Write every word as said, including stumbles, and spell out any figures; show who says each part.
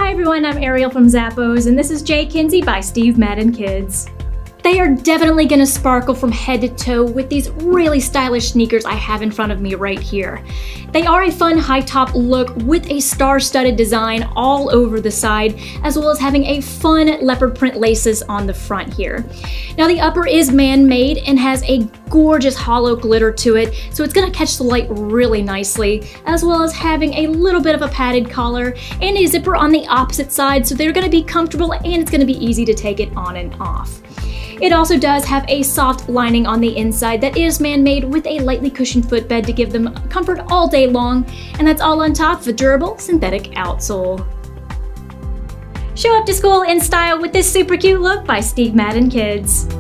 Speaker 1: Hi everyone, I'm Ariel from Zappos, and this is Jay Kinsey by Steve Madden Kids. They are definitely gonna sparkle from head to toe with these really stylish sneakers I have in front of me right here. They are a fun high top look with a star-studded design all over the side, as well as having a fun leopard print laces on the front here. Now the upper is man-made and has a gorgeous hollow glitter to it, so it's gonna catch the light really nicely, as well as having a little bit of a padded collar and a zipper on the opposite side, so they're gonna be comfortable and it's gonna be easy to take it on and off. It also does have a soft lining on the inside that is man-made with a lightly cushioned footbed to give them comfort all day long, and that's all on top of a durable synthetic outsole. Show up to school in style with this super cute look by Steve Madden Kids.